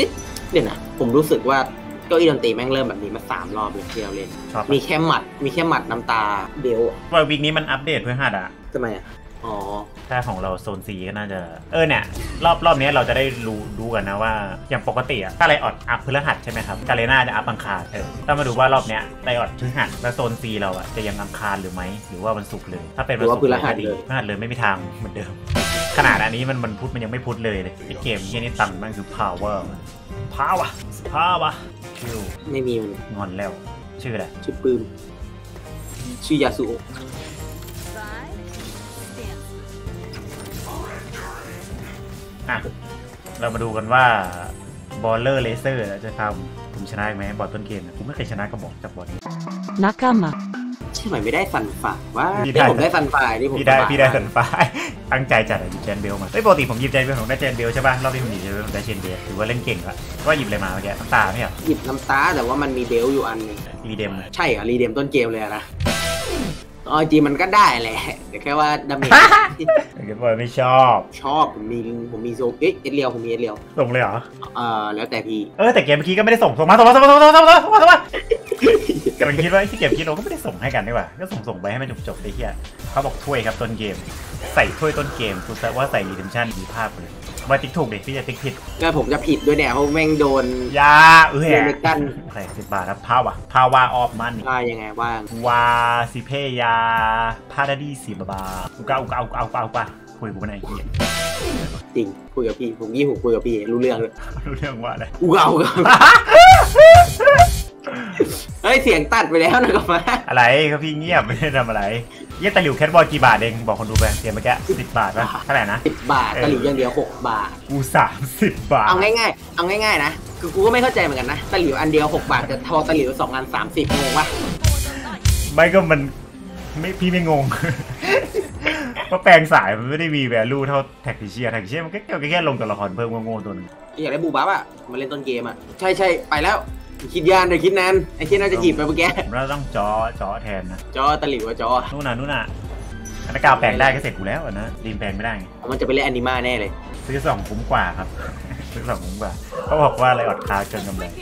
เดี๋ยวนะผมรู้สึกว่าเก้าอี้ดนตรีแม่งเริ่มแบบนี้มา3 รอบเลยที่เราเล่นมีแค่หมัดน้ำตาเบลว่าวีคนี้มันอัปเดตเพื่อหัดอ่ะทำไมอ่ะอ๋อถ้าของเราโซนซีก็น่าจะเนี่ยรอบนี้เราจะได้รู้กันนะว่าอย่างปกติอะถ้าไลออดอัพพฤหัสใช่ไหมครับกาเลน่าจะอัพอังคารต้องมาดูว่ารอบเนี้ยไลออดพฤหัสแล้วโซนซีเราอะจะยังอังคารหรือไม่หรือว่าวันศุกร์เลยถ้าเป็นวันศุกร์พฤหัสเลยไม่มีทางเหมือนเดิมขนาดอันนี้มันพุธมันยังไม่พุธเลยไอเกมที่นี่ตังมันคือ power คิวไม่มีมันงอนแล้วชื่ออะไรชื่อปืนชื่อยาสุเรามาดูกันว่าบอลเลอร์เลเซอร์จะทำผมชนะไหมบอลต้นเกมผมไม่เคยชนะกระบอกจากบอลนี้นักกมาใช่ไหมไม่ได้สันฝ่าว่าผมได้สันฝ่ายนี่ผมพี่ได้สันฝ่ายตั้งใจจัดหยิบแจนเบลมาปกติผมหยิบแจนเบลผมได้แจนเบลใช่ป่ะรอบที่ผมหยิบแจนเบลผมได้เชนเบลถือว่าเล่นเก่งละก็หยิบอะไรมาเมื่อกี้น้ำตาไม่เหรอหยิบน้ำตาแต่ว่ามันมีเบลอยู่อันนึงรีเดมใช่เหรอรีเดมต้นเกมเลยนะจริงมันก็ได้แหละแต่แค่ว่าดาเมจเก็บบอยไม่ชอบผมมีโซเอ็ดเรียวผมมีเอ็ดเรียวส่งเลยเหรอแล้วแต่พี่แต่เกมเมื่อกี้ก็ไม่ได้ส่งมากำลังคิดว่าที่เกมคิดเราก็ไม่ได้ส่งให้กันดีกว่าก็ส่งไปให้มันจบได้เฮียเขาบอกถ้วยครับต้นเกมใส่ถ้วยต้นเกมคุณแปลว่าใส่รีเดมชั่นดีภาพเลยว่าติ๊กถูกเด็กที่จะติ๊กผิดก็ผมจะผิดด้วยเนี่ยเพราะแม่งโดนยากันใส่10 บาทครับพาวาออฟมันว่ายังไงว่างวาซิเพยาพาดาดี10 บาทอุกาคุยกูไหนจริงคุยกับพี่ผมคุยกับพี่รู้เรื่องว่าอะไรอุกาเฮ้ยเสียงตัดไปแล้วนะกับมาอะไรครับพี่เงียบไม่ได้ทำอะไรเยี่ยตะหลิวแคทบอลกี่บาทเองบอกคนดูไปเสียเมื่อกี้10 บาทป่ะเท่าไหร่นะ 10 บาทตะหลิวอย่างเดียว6 บาทกู30 บาทเอาง่ายนะคือกูก็ไม่เข้าใจเหมือนกันนะตะหลิวอันเดียว6 บาทแต่ทอตะหลิว2 อัน30งงปะไม่ก็มันพี่ไม่งงเพราะแปลงสายมันไม่ได้มีแวลูเท่าแท็กเชียมันแค่ลงตัวละครเพิ่มงงตัวนึงอยากได้บูบัฟอ่ะมาเล่นต้นเกมอ่ะใช่ไปแล้วคิดยานเดี๋ยวคิดนานไอ้ที่น่าจะหยิบไปเมื่อกี้เราต้องจอแทนนะจอตะหลิวกับจอนู่นน่ะอันนั้นกาวแปลงได้ก็เสร็จกูแล้วนะรีมแปลงไม่ได้ไงมันจะไปเล่นแอนิมาแน่เลยซื้อ2 คุ้มกว่าครับซื้อ2 คุ้มกว่าเขาบอกว่าอะไรอดคาเกินกำไร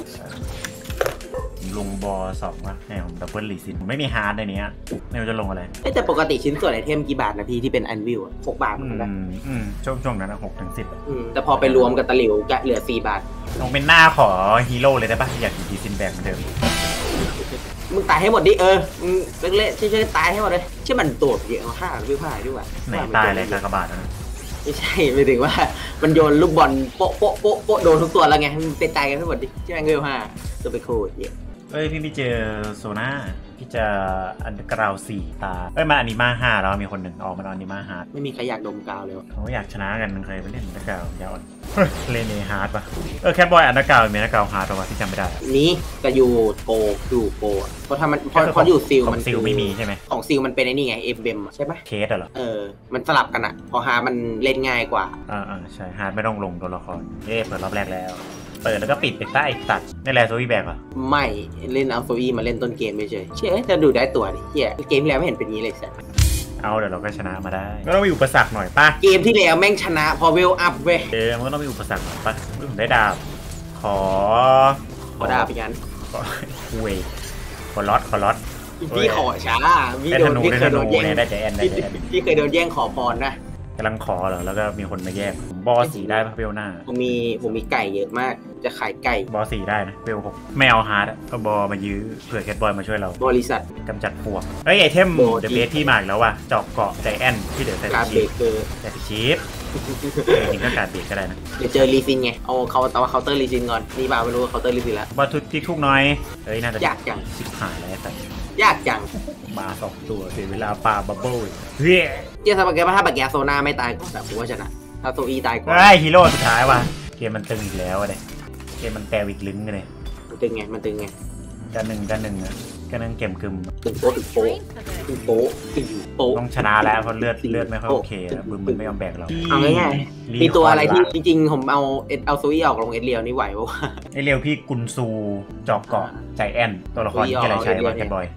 ลงบอ2ว่าให้ผมดับเบิลรีซินไม่มีฮาร์ดในนี้ไม่รู้จะลงอะไรแต่ปกติชิ้นส่วนไอเทมกี่บาทนะพี่ที่เป็นอันวิว6 บาทเหมือนกันช่วงนั้นนะ6 ถึง 10 แต่พอไปรวมกับตะหลิวก็เหลือ4 บาทลงเป็นหน้าขอฮีโร่เลยได้ปะอยากดีซินแบงเหมือนเดิมมึงตายให้หมดดิมึงเละๆช่วยตายให้หมดเลยใช่มันตัวเยอะ5 วิว5ด้วยไหนตายอะไรกากบาทนะไม่ใช่ไม่ถึงว่ามันโยนลูกบอลโป๊ะโดนทุกตัวแล้วไงมันเป็นตายกันให้หมดดิใช่ไหมวิว5ตัวไปโคตรเยอะพี่ไม่เจอโซน่าพี่จะอันกราว4 ตามาอนิมา5แล้วมีคนหนึ่งออกมาอนิมาฮาร์ดไม่มีใครอยากดมกาวเลยเขาอยากชนะกันใครไปเล่นอันกราวยาวเล่นฮาร์ดปะแคทบอยอันกราวมีอันกราวฮาร์ดป่ะที่จำไม่ได้นี้ก็อยู่โกเพราะถ้ามันพออยู่ซิลมันซิลไม่มีใช่ไหมของซิลมันเป็นไอ้นี่ไงเอฟเบมใช่ไหมเคสเหรอมันสลับกันอ่ะพอฮาร์ดมันเล่นง่ายกว่าใช่ฮาร์ดไม่ต้องลงตัวละครเปิดรอบแรกแล้วเปิดแล้วก็ปิดไปใต้ตัดนี่แหละโซวี่แบกอ่ะไม่เล่นเอาโซวี่มาเล่นต้นเกมไม่ใช่เชื่อจะดูได้ตัวดิเฮียเกมที่แล้วไม่เห็นเป็นงี้เลยสัสเอาเดี๋ยวเราก็ชนะมาได้ก็ต้องมีอุปสรรคหน่อยป่ะเกมที่แล้วแม่งชนะพอเวลอัพเว้ยมันก็ต้องมีอุปสรรคหน่อยป่ะผมได้ดาบขอดาบไปกันคุยขอล็อตพี่ขอช้าพี่เคยโดนแย่งพี่เคยโดนแย่งขอพรนะกำลังขอเหรอแล้วก็มีคนมาแย่งผมบอสีได้ป่ะเวลหน้าผมมีไก่เยอะมากจะขายไก่บอสีได้นะเวล6ไม่เอาฮาร์ดก็บอมายื้อเผื่อแคทบอยมาช่วยเราบริษัทกำจัดพวกไอเทมเดอะเบสที่มาแล้วว่ะจอกเกาะใจแอนที่เดี๋ยวแต่ชีฟจริงก็การเบรกก็ได้นะเดี๋ยวเจอรีซินไงเอาเขาแต่ว่าเคาน์เตอร์รีซินก่อนนี่บ่าไม่รู้เคาน์เตอร์รีซินแล้วบอทุกที่ทุกน้อยน่าจะยากจังชิบหายแล้วแต่ยากจังมา2 ตัวเสียเวลาปาบับเบิ้ลเจ้าสปาเกตถ้าปากแกโซน่าไม่ตายก็แบบผมว่าชนะถ้าโซอีตายก่อนฮีโร่สุดท้ายว่ะเกมมันตึงอีกแล้วเลยเกมมันแปลวิกลึงเลยมันตึงไงกันหนึ่งก็นั่งเกมกึมตึงโป๊ะต้องชนะแล้วเพราะเลือดไม่ค่อยโอเคแล้วมึงไม่ยอมแบกเราเอาง่ายๆมีตัวอะไรที่จริงๆผมเอาโซอี้ออกลงเอเรียวนี่ไหวปะเอเรียวพี่กุนซูจอกเกาะใจแอนตัวละครที่อะไรใช้วะแคทบอย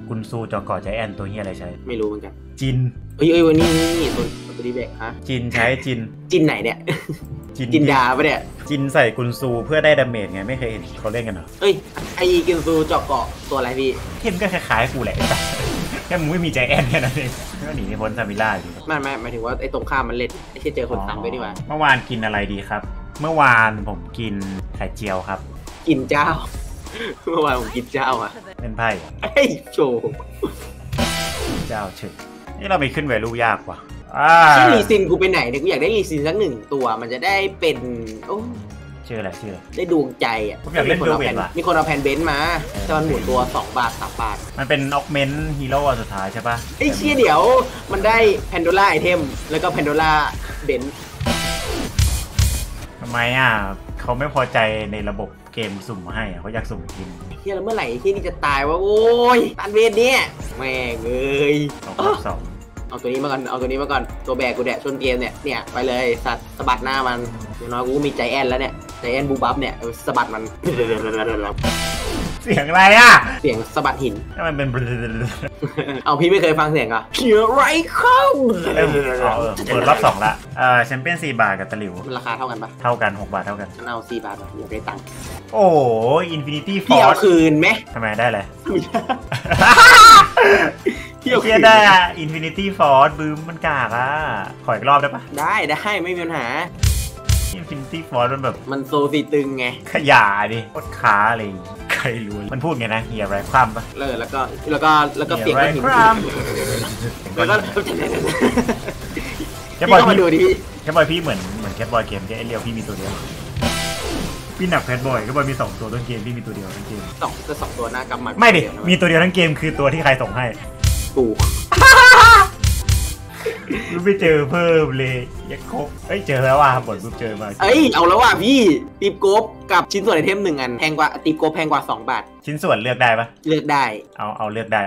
กุนซูจอกอใจแอนตัวเฮียอะไรใช้ไม่รู้เหมือนกันจินวันนี้ตัวดีแบกฮะจินใช้จินไหนเนี่ยจินดาปะเนี่ยจินใส่กุนซูเพื่อได้ดาเมจไงไม่เคยเห็นเขาเล่นกันเหรอไอ้กุนซูเจาะเกาะตัวอะไรพี่เข้มก็คล้ายๆกูแหละแค่มึงไม่มีใจแอนแค่นั้นเองก็หนีพ้นซามิล่าอยู่ไม่หมายถึงว่าไอ้ตรงข้ามมันเล่นไอ้ที่เจอคนซ้ำไปดีกว่าเมื่อวานกินอะไรดีครับเมื่อวานผมกินไข่เจียวครับกินเจ้าเมื่อวานผมกินเจ้าอะเป็นไพ่โชว์เจ้าเฉยนี่เราไปขึ้นแวลูยากว่ะชื่อลีซินกูไปไหนเนี่ยกูอยากได้ลีซินสัก1ตัวมันจะได้เป็นชื่ออะไรได้ดวงใจอ่ะอยากเล่นเบลเวตว่ะมีคนเอาแผ่นเบนซ์มาจนหมุนตัว2 บาท 3 บาทมันเป็นออกเมนต์ฮีโร่สุดท้ายใช่ปะไอ้เชี่ยเดี๋ยวมันได้แพนโดล่าไอเทมแล้วก็แพนโดล่าเบนซ์ทำไมเขาไม่พอใจในระบบเกมสุ่มมาให้เขาอยากสุ่มกินเฮียแล้วเมื่อไหร่ที่นี่จะตายวะโอ้ยตันเวทเนี่ยแม่งเอ้ยเอาตัวนี้มาก่อนตัวแบกกูแดะชนเกมเนี่ยไปเลยสัตว์สะบัดหน้ามันอย่างน้อยกูมีใจแอนแล้วเนี่ยใจแอนบูบัฟเนี่ยสะบัดมันเสียงอะไรเสียงสะบัดหินมันเป็นเอาพี่ไม่เคยฟังเสียงเขียวไรเข้าเปิดรอบ2ละแชมเปี้ยน4 บาทกับตะหลิวมันราคาเท่ากันปะเท่ากัน6 บาทเท่ากันเอา4 บาทอยากได้ตังค์โอ้อินฟินิตี้ฟอร์สพี่เอาคืนไหมทำไมได้เลยเที่ยวได้อินฟินิตี้ฟอร์สบึ้มมันกากขออีกรอบได้ปะได้ไม่มีปัญหาอินฟินิตี้ฟอร์สมันแบบมันโซซีตึงไงขยาดิโคตรค้าอะไรใครรู้มันพูดไงนะเฮียไรครัมปะแล้วก็เสียงไรครัมแล้วก็แคปบอยพี่ดูดิแคปบอยพี่เหมือนแคปบอยเกมแค่เรียวพี่มีตัวเดียวพี่หนักแคปบอยแคปบอยมี2 ตัวต้นเกมพี่มีตัวเดียวทั้งเกม 2 ตัวหน้ากำมัดไม่ดิมีตัวเดียวทั้งเกมคือตัวที่ใครส่งให้กูไม่เจอเพิ่มเลยยักษ์ครบเจอแล้วบทเจอมาเอาแล้วพี่ตีบโกบกับชิ้นส่วนไอเทม1 อันแพงกว่าตีบโกบแพงกว่า2 บาทชิ้นส่วนเลือกได้ปะเลือกได้เอาเลือกได้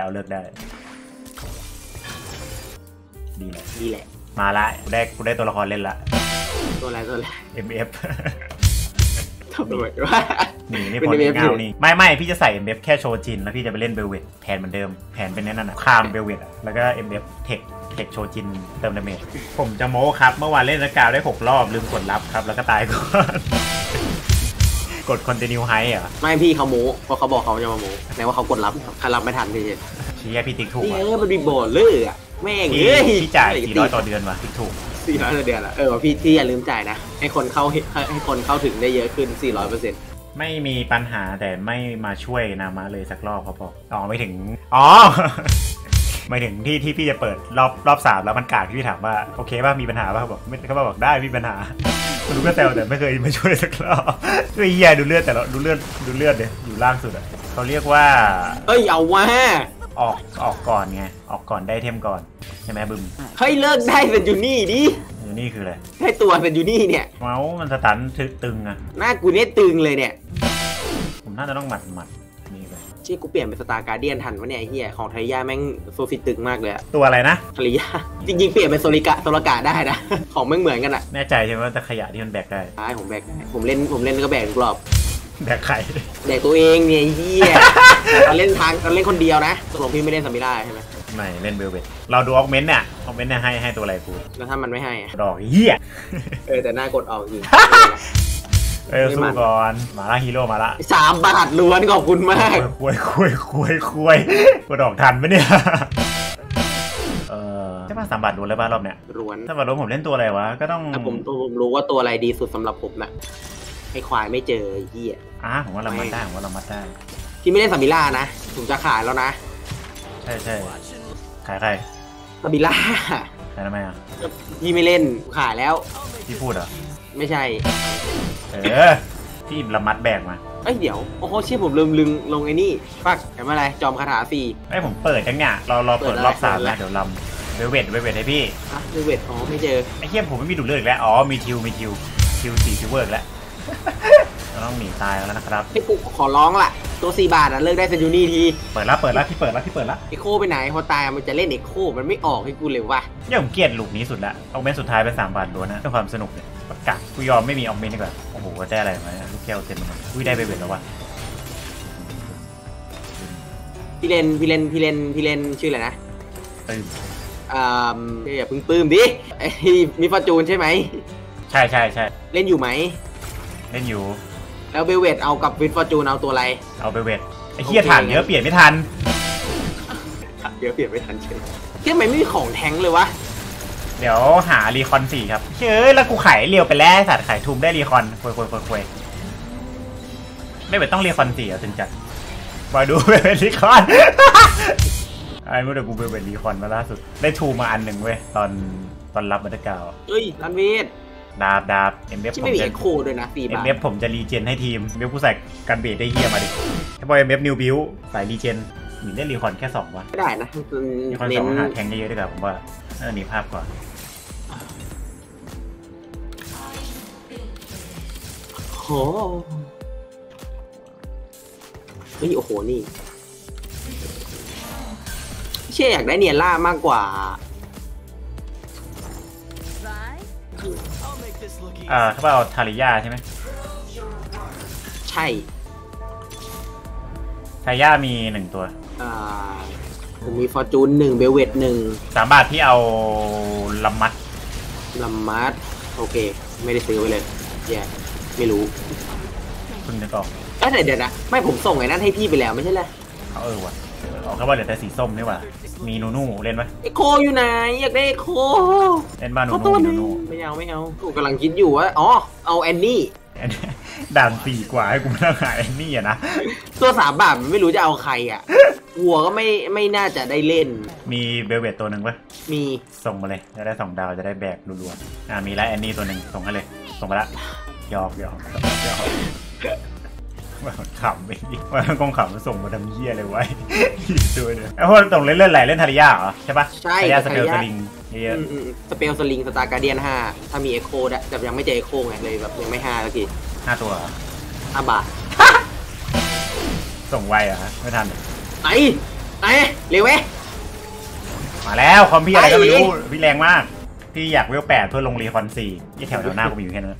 ดีแหละมาละกูได้ตัวละครเล่นละตัวอะไร MF ทำไมวะนี่พอเงานี่ไม่พี่จะใส่ MF แค่โชว์จินแล้วพี่จะไปเล่นเบลเวตแผนเหมือนเดิมแผนเป็นนั่นข้ามเบลเวตแล้วก็ MF เทคโชว์จินเติมดาเมจผมจะโม้ครับเมื่อวานเล่นสกาวได้6 รอบลืมกดรับครับแล้วก็ตายก่อนกด continue high ไม่พี่เขาโม้เพราะเขาบอกเขาจะมาโม้แปลว่าเขากดรับเขารับไม่ทันพี่พี่ติ๊กถูกมันมีโบนเลยแม่งพี่จ่าย400ต่อเดือนว่ะติ๊กถูก 400ต่อเดือนพี่อย่าลืมจ่ายนะให้คนเข้าถึงได้เยอะขึ้น 400% ไม่มีปัญหาแต่ไม่มาช่วยนามาเลยสักรอบเขาบอกไม่ถึงไม่ถึงที่พี่จะเปิดรอบ3แล้วมันกากพี่ถามว่าโอเคป่ะมีปัญหาป่ะเขาบอกได้มีปัญหามันรู้ก็แซวแต่ไม่เคยมาช่วยสักรอบด้วยเหี้ยดูเลือดแต่ละดูเลือดเนี่ยอยู่ล่างสุดเขาเรียกว่าเอาว่าออกก่อนไงออกก่อนได้เทมก่อนใช่ไหมบึ้มเลิกได้เซนจูนี่ดินี่คืออะไรให้ตัวเซนจูนี่เนี่ยเมาส์มันสตันตึงหน้ากูเนี่ยตึงเลยเนี่ยผมน่าจะต้องหมัดนี่ไปชี่กูเปลี่ยนเป็นสตาร์การเดียนทันวะเนี่ยไอ้เหี้ยของไทยาแม่งโซฟิตตึงมากเลยตัวอะไรนะไทยาจริงๆเปลี่ยนเป็นโซลกาได้นะของไม่เหมือนกันแน่ใจใช่ไหมว่าจะขยะที่มันแบกได้ใช่ผมแบกได้ผมเล่นก็แบกทุกรอบแบกไข่แบกตัวเองเนี่ยเหี้ยเราเล่นคนเดียวนะตกลงพี่ไม่เล่นซามิล่าใช่ไหมไม่เล่นเบลเวตเราดูออกเมนต์เนี่ยให้ตัวอะไรกูแล้วถ้ามันไม่ให้ดอกเหี้ยแต่หน้ากดออกจริงสู้ก่อนมาละฮีโร่มาละ 3 บาทล้วนขอบคุณมากคุยกดออกทันไหมเนี่ยใช่ป่ะ3 บาทล้วนเลยป่ะรอบเนี้ยล้วนถ้าบาทล้วนผมเล่นตัวอะไรวะก็ต้องผมรู้ว่าตัวอะไรดีสุดสำหรับผมนะไอ้ควายไม่เจอไอ้เหี้ยผมว่าเรามัดได้ที่ไม่เล่นซามิล่านะผมจะขายแล้วนะใช่ขายใครซามิล่าขายทำไมพี่ไม่เล่นขายแล้วพี่พูดไม่ใช่พี่ละมัดแบกมาเดี๋ยวโอ้โหเชี่ยผมลืมลงไอ้นี่ฟักเห็นไหมอะไรจอมคาถา4 ผมเปิดจังเนี่ยเราเปิดรอบ3แล้วเดี๋ยวลำเวเวทให้พี่เวเวทไม่เจอไอ้เหี้ยผมไม่มีดูเลือดอีกแล้วมีทิว4 ซิลเวอร์แล้วเราต้องหนีตายแล้วนะครับให้กูขอร้องล่ะตัว4 บาทเลิกได้เซนจูนี่ทีเปิดแล้วพี่เปิดแล้วเอ็กโคไปไหนพอตายมันจะเล่นเอ็กโคมันไม่ออกให้กูเลยว่ะเนี่ยผมเกลียดลูกนี้สุดละเอาเมนสุดท้ายเป็น3 บาทล้วนนะเพื่อความสนุกเนี่ยประกาศกูยอมไม่มีออกเมนดีกว่าโอ้โหได้อะไรมาลูกแก้วเต็มเลยได้ไปเวทแล้ววะพี่เลนชื่ออะไรนะปื้มอย่าเพิ่งปื้มดิไอ้มีฟอร์จูนใช่ไหมใช่เล่นอยู่ไหมเล่นอยู่แล้วเบลเวตเอากับวินฟอร์จูนเอาตัวอะไรเอาไปเวทไอ้เหี้ยถ่านเยอะเปลี่ยนไม่ทันเดี๋ยวเปลี่ยนไม่ทันเฉยทำไมไม่มีของแทงเลยวะเดี๋ยวหารีคอน4ครับเฮ้ยแล้วกูขายเรียวไปแล้วสัตว์ขายทุมได้รีคอนคุยไม่เป็นต้องรีคอน4ถึงจัดมาดูเป็นรีคอนไอ้เมื่อเดี๋ยวกูเป็นรีคอนมาล่าสุดได้ทูมาอันหนึ่งเว้ยตอนรับบัตรกาวเฮ้ยรันเวทดาบเอ็มเอฟที่ไม่มีเอ็กโคด้วยนะ4 บาทเอ็มเอฟผมจะรีเจนให้ทีมเบลกูใส่กันเบดได้เฮียมาดิถ้าบอยเอ็มเอฟนิวบิวใส่รีเจนหนีได้รีคอนแค่2 วะไม่ได้นะรีคอน2หาแทงเยอะๆด้วยกันผมว่าหนีภาพก่อนโหเฮ้ยโอ้โหนี่เชื่ออยากได้เนียล่ามากกว่าถ้าเอาทาริยาใช่ไหมใช่ทาริยามี1 ตัวผมมีฟอร์จูน1เบลเวต1 3 บาทที่เอาลัมมัดโอเคไม่ได้ซื้อไปเลยแย่ไม่รู้คุณจะตอบแต่เดี๋ยวนะไม่ผมส่งไอ้นั่นให้พี่ไปแล้วไม่ใช่เหรอว่ะเขาบอกเหลือแต่สีส้มนี่ว่ะมีนูเล่นไหมเอโคอยู่ไหนอยากได้เอโคเล่นบ้านนูไม่เอากูกำลังคิดอยู่ว่าเอาแอนนี่ด่าน4 กว่าให้กูไม่ต้องหาแอนนี่อะนะตัว3 บาทไม่รู้จะเอาใครอ่ะวัวก็ไม่น่าจะได้เล่นมีเบลเวตตัวหนึ่งปะมีส่งมาเลยจะได้2 ดาวจะได้แบกรัวๆมีแล้วแอนนี่ตัวหนึ่งส่งให้เลยส่งมาละหยอกว่าขำไปว่าคงขำมาส่งมาทำเหี้ยอะไรไว้ตัวเนี่ยไอ้พวกส่งเล่นไหลเล่นทาริยาเหรอใช่ปะใช่ทาริยาสเปลสลิงเยอะสเปลสลิงสตาร์การเดียน5ถ้ามีเอ็กโคได้แต่ยังไม่เจอเอ็กโคไงเลยแบบยังไม่5สักที 5 ตัว 5 บาทส่งไวอะไม่ทันไหนเร็วเว้ยมาแล้วคอมพี่อะไรก็ไม่รู้พี่แรงมากพี่อยากเวล8เพื่อลงรีคอน4ยี่แถวหน้ากูมีอยู่แค่นั้น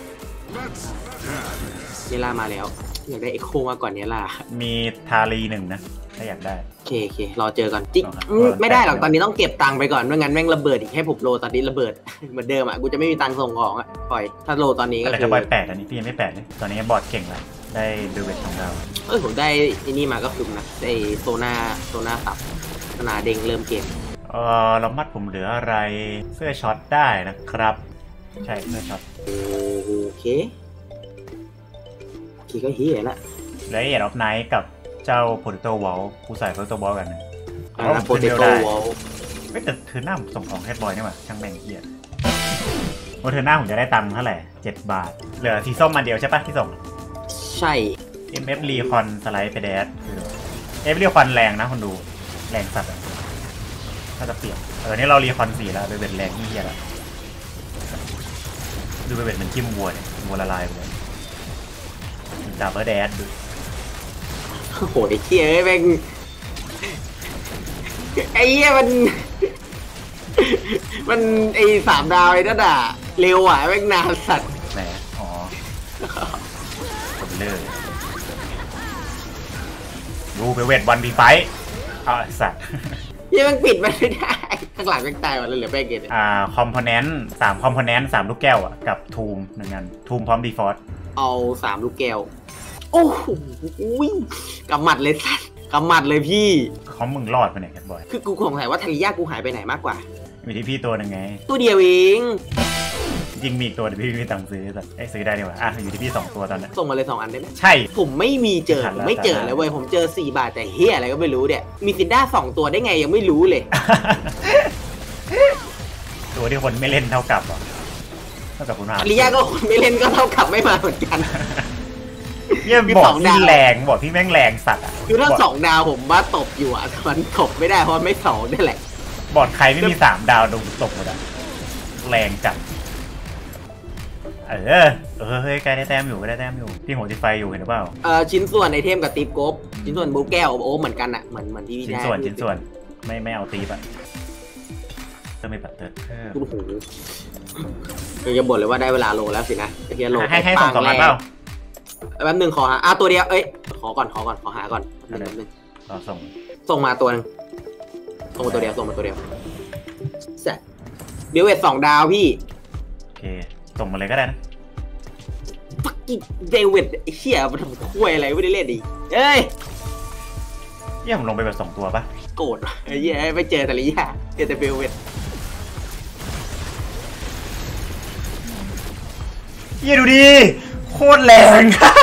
เนล่ามาแล้วอยากได้เอ็กโคมาก่อนเนล่ามีทารี1นะถ้าอยากได้โอเครอเจอก่อนจิ๊กไม่ได้หรอกตอนนี้ต้องเก็บตังค์ไปก่อนไม่งั้นแม่งระเบิดอีกให้ผมโลตอนนี้ระเบิดเหมือนเดิมอ่ะกูจะไม่มีตังค์ส่งของอ่ะปล่อยถ้าโลตอนนี้ก็คือจะบอย8อันนี้พี่ยังไม่8เลยตอนนี้บอร์ดเก่งแล้วได้ดูเวทของเราผมได้อันนี้มาก็คือนะไอโซน่าสับขนาดเด้งเริ่มเกมเรามัดผมเหลืออะไรเสื้อช็อตได้นะครับใช่เสื้อช็อตโอเคก็เฮียละแล้วเอ็ดออฟไนท์กับเจ้าโปเตโต้วอลกูใส่โปเตโต้วอลกันนะโปเตโต้วอลไม่แต่เธอหน้าผมส่งของแคทบอยนี่หว่าช่างแม่งเฮียโอเธอหน้าผมจะได้ตังค์เท่าไหร่7 บาทเหลือสีส้มมาเดียวใช่ปะที่ส่งใช่ MF รีคอนสไลด์ไปแดดMF รีคอนแรงนะคนดูแรงสัตว์ถ้าจะเปลี่ยนนี่เรารีคอน4แล้วเป็นแรงที่เฮียแล้วดูเป็นเหมือนจิ้มวัวเนี่ยวัวละลายเลยดับเบิลแดดดูโอ้โหไอ้เหี้ยแม่งไอ้เหี้ยมันไอ้3 ดาวไอ้นั่นอ่ะเร็วอ่ะแม่งนานสัตว์แหมผมเลยดูไปเวทวันบีไฟสัตว์ยังมันปิดมันไม่ได้ข้างหลังแม่งตายหมดเลยเหลือแม่งเกตคอมโพเนนต์3 คอมโพเนนต์3 ลูกแก้วอ่ะกับทูม1 อันทูมพร้อมดีฟอร์สเอา3 ลูกแก้วโอ้โหกำหมัดเลยสัตว์กำหมัดเลยพี่เขามึงรอดไปไหนกันบ่อยคือกูสงสัยว่าทาริยากูหายไปไหนมากกว่ามีที่พี่ตัวนึงไงตัวเดียวเองจริงมีตัวแต่พี่ไม่ตังซื้อแต่ซื้อได้ดีกว่าอยู่ที่พี่2 ตัวตอนนี้ส่งมาเลย2 อันได้ไหมใช่ผมไม่มีผมไม่เจอเลยเว้ยผมเจอ4 บาทแต่เฮียอะไรก็ไม่รู้เนี่ยมีซินด้า2 ตัวได้ไงยังไม่รู้เลยตัวที่คนไม่เล่นเท่ากับเท่ากับคุณมาทาริยาก็คนไม่เล่นก็เท่ากับไม่มาเหมือนกันเนี่ยบอกพี่แรงบอกพี่แม่งแรงสัตว์คือถ้า2 ดาวผมว่าตบอยู่มันตบไม่ได้เพราะไม่2นี่แหละบอดใครไม่มี3 ดาวโดนตบหมดแรงจัดเฮ้ยใกล้ได้แต้มอยู่พี่โหติไฟอยู่เห็นหรือเปล่าชิ้นส่วนไอเทมกับตีบกบชิ้นส่วนบูแก้วโอ้เหมือนกันอ่ะเหมือนที่พี่ได้ชิ้นส่วนไม่เอาตีบอ่ะจะไม่ปัดเติร์ดโอ้โหจะบ่นเลยว่าได้เวลาโลแล้วสินะเฮียโลให้2 อันเปล่าแป๊บนึงขอหาตัวเดียวขอก่อนขอหาก่อนรอส่งส่งมาตัวนึงส่งมาตัวเดียวแซ่เบลเวต2 ดาวพี่โอเคส่งมาเลยก็ได้นะฟักกิ้งเบลเวตไอ้เชี่ยมันทำคุยอะไรไม่ได้เล่นดิเอ้ยผมลงไปแบบ2 ตัวปะโกรธไอ้เหี้ยไม่เจอแต่ลิยาเจอแต่เบลเวตดูดิโคตรแรง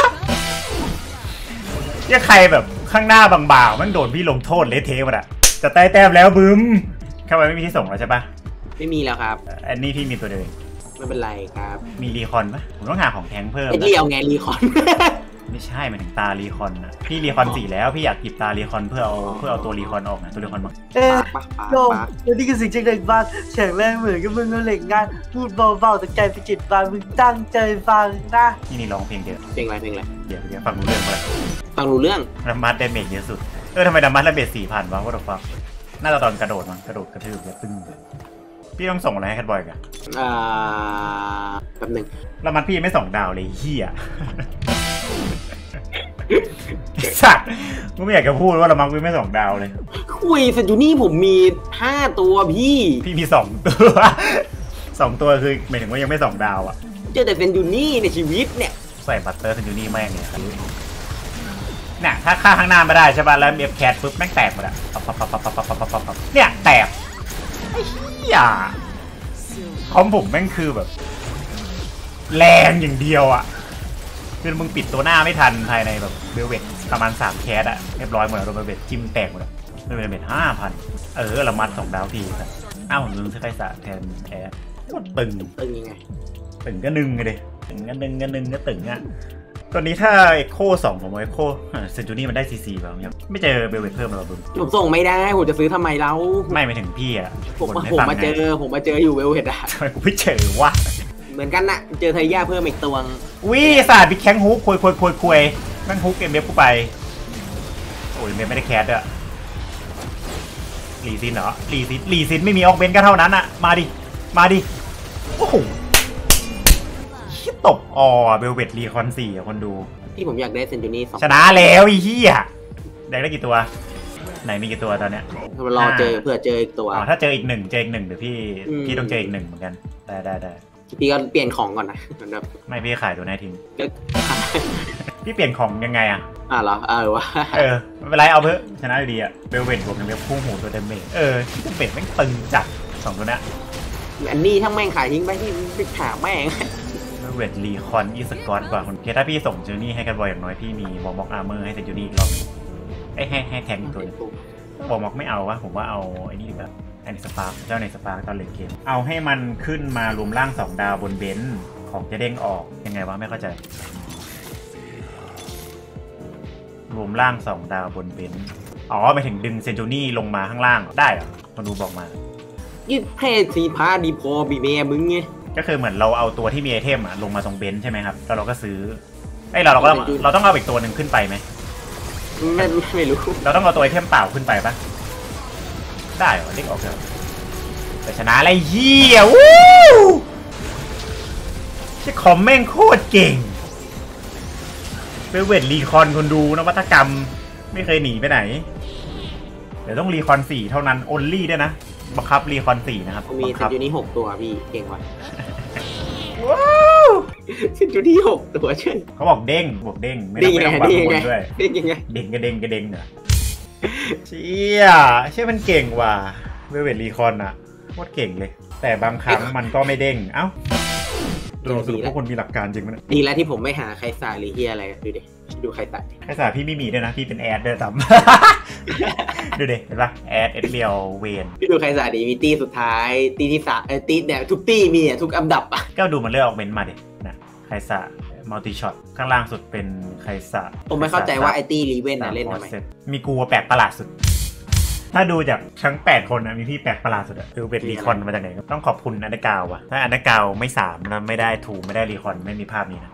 ใครแบบข้างหน้าบางๆมันโดนพี่ลงโทษเละเทะหมดอะจะใต้แต้มแล้วบึ้มเข้าไปไม่มีที่ส่งแล้วใช่ปะไม่มีแล้วครับอันนี้พี่มีตัวเดียวไม่เป็นไรครับมีรีคอนปะผมต้องหาของแทงเพิ่มเรียวไงรีคอนไม่ใช่หมายถึงตารีคอนนะพี่รีคอน4แล้วพี่อยากหยิบตารีคอนเพื่อเอาตัวรีคอนออกนะตัวรีคอนมาโยมแล้วนี่คือสิ่งจากเด็กบ้านแข็งแรงเหมือนกับมึงเหล็กงานพูดเบาๆแต่ใจไปจิตบานมึงตั้งใจฟังนะนี่ร้องเพลงเดียวเพลงอะไรเดี๋ยวฟังรู้เรื่องมาฟังรู้เรื่องดัมมัดเดเมจเยอะสุดทำไมดัมมัดระเบิด4,000วะว่าตัวฟังน่าจะตอนกระโดดมั้งกระโดดกระทืบตึ้งพี่ต้องส่งอะไรให้แคทบอยกันแป๊บนึงดัมมัดพี่ไม่ส่งดาวเลยเฮียสัตว์กูไม่อยากจะพูดว่าเรามักไม่2 ดาวเลยคุยสัตว์อยู่นี่ผมมี5 ตัวพี่มี2 ตัว2 ตัวคือหมายถึงว่ายังไม่2 ดาวอ่ะเจอแต่เซนจูนี่ในชีวิตเนี่ยใส่บัตเตอร์เซนจูนี่แม่งเนี่ยเนี่ยถ้าฆ่าข้างหน้าไม่ได้ใช่ป่ะแล้วเบียบแคทปุ๊บแม่งแตกหมดอ่ะเนี่ยแตกไอ้เหี้ยคอมผมแม่งคือแบบแรงอย่างเดียวอ่ะคือมึงปิดตัวหน้าไม่ทันภายในแบบเบลเวตประมาณ3 แคสอะเรียบร้อยหมดแล้วโดนเบลเวตจิ้มแตกหมดแล้วเบลเวต5,000ละมัด2 ดาวทีครับผมลืมซื้อไคสะแทนแคสโคตรตึงยังไงตึงก็นึงเลยตึงก็นึงก็ตึงอ่ะตอนนี้ถ้าเอ็กโค2ของเอ็กโคเซนจูนี่มันได้ซีป่ะยังไม่เจอเบลเวตเพิ่มหรอบึ้มผมส่งไม่ได้ผมจะซื้อทำไมเราไม่ถึงพี่อะผมมาเจออยู่เบลเวตอะทำไมกูไม่เจอวะเหมือนกันนะเจอไทย่าเพิ่มอีกตัววิศาสตร์บิ๊กแข้งฮุกคุยนั่งฮุกเอ็มเบฟกูไปโอ้ยเอ็มไม่ได้แคสอะรีซินเหรอรีซินไม่มีออกเบนก็เท่านั้นอะมาดิโอ้โหชิตบเบลเวตรีคอน4คนดูที่ผมอยากได้เซนจูนี่ 2ชนะแล้วอีเหี้ยได้กี่ตัวไหนมีกี่ตัวตอนเนี้ยรอเจอเพื่อเจออีกตัวถ้าเจออีก1เดี๋ยวพี่ต้องเจออีก1เหมือนกันได้พี่ก็เปลี่ยนของก่อนนะไม่พี่ขายตัวไหนทิ้งพี่เปลี่ยนของยังไงอ่ะเหรอวะไม่เป็นไรเอาเพิ่มชนะดีอ่ะเบลเวตบวกกับเบลพุ่งหูตัวเดเมจที่เป็ดแม่งตึงจัด2 ตัวนี้อันนี้ทั้งแม่งขายทิ้งไปที่ไปถามแม่งเบลเวตรีคอนอีสกอตกว่าคนถ้าพี่ส่งจูนี่ให้กันบ่อยอย่างน้อยพี่มีวอร์ม็อกอาร์เมอร์ให้แต่จูนี่อีกรอบให้แทงตัวนี้วอร์ม็อกไม่เอาวะผมว่าเอาไอ้นี่ดีกว่าไอ้สปาร์กเจ้าในสปาร์กตอนเล่นเกมเอาให้มันขึ้นมารวมร่าง2 ดาวบนเบนซ์ของจะเด้งออกยังไงวะไม่เข้าใจรวมร่าง2 ดาวบนเบนซ์หมายถึงดึงเซนจูนี่ลงมาข้างล่างได้เหรอมาดูบอกมายืดเพศสีพาดีพอบีเมียมึงไงก็คือเหมือนเราเอาตัวที่มีไอเทมลงมาตรงเบนซ์ใช่ไหมครับแล้วเราก็ซื้อเราต้องเอาอีกตัวหนึ่งขึ้นไปไหมไม่รู้เราต้องเอาตัวไอเทมเปล่าขึ้นไปปะได้เหรอเล็กออกเลยแต่ชนะอะไรเหี้ยวู้ใช่คอมแม่งโคตรเก่งเบลเวตรีคอนคนดูนวัตกรรมไม่เคยหนีไปไหนเดี๋ยวต้องรีคอน4เท่านั้น only ด้วยนะบังคับรีคอน4นะครับมีเซนจูนี่6 ตัวพี่เก่งว่ะว้าวเซนจูนี่6 ตัวใช่เขาบอกเด้งไม่ต้องบังคนด้วยเด้งยังไงเด้งเหรอเชี่ยมันเก่งว่ะเวเวตรีคอนอะโคตรเก่งเลยแต่บางครั้งมันก็ไม่เด้งดูพวกคนมีหลักการจริงมั้ยดีแล้วที่ผมไม่หาใครสายหรือเฮียอะไรดูใครสายพี่ไม่มีด้วยนะพี่เป็นแอดด้วยซ้ำดูดิเห็นปะแอดเรียวเวนพี่ดูใครสายดีมีตีสุดท้ายตีที่3ตีเนี่ยทุกตีมีทุกอันดับอ่ะก็ดูมันเลือกออกเมนต์มาดินะใครสายมัลติช็อตข้างล่างสุดเป็นไคซ่าผมไม่เข้าใจว่าไอตี้รีเวนเล่นทำไมมีกูแปลกประหลาดสุดถ้าดูจากทั้ง8 คนมีพี่แปลกประหลาดสุดคือเป็นรีคอนมาจากไหนต้องขอบคุณอันดากาวว่ะถ้าอันดากาวไม่3แล้วไม่ได้ถูไม่ได้รีคอนไม่มีภาพนี้นะ